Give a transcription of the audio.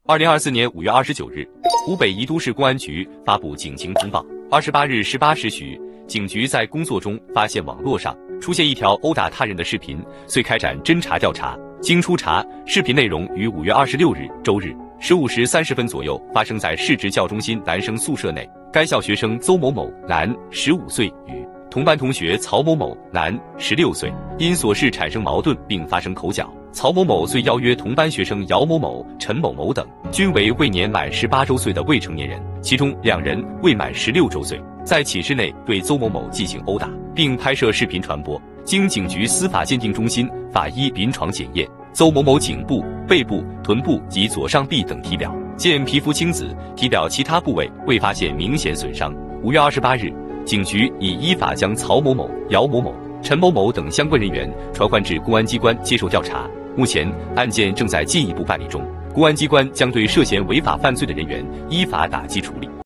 2024年5月29日，湖北宜都市公安局发布警情通报。28日18时许，警局在工作中发现网络上出现一条殴打他人的视频，遂开展侦查调查。经初查，视频内容于5月26日周日15时30分左右发生在市直教中心男生宿舍内。该校学生邹某某男15岁与同班同学曹某某男16岁因琐事产生矛盾并发生口角。曹某某遂邀约同班学生姚某某、陈某某等，均为未年满18周岁的未成年人，其中2人未满16周岁，在寝室内对邹某某进行殴打，并拍摄视频传播。经警局司法鉴定中心法医临床检验，邹某某颈部、背部、臀部及左上臂等体表见皮肤青紫，体表其他部位未发现明显损伤。5月28日，警局已依法将曹某某、姚某某、陈某某等相关人员传唤至公安机关接受调查。目前案件正在进一步办理中，公安机关将对涉嫌违法犯罪的人员依法打击处理。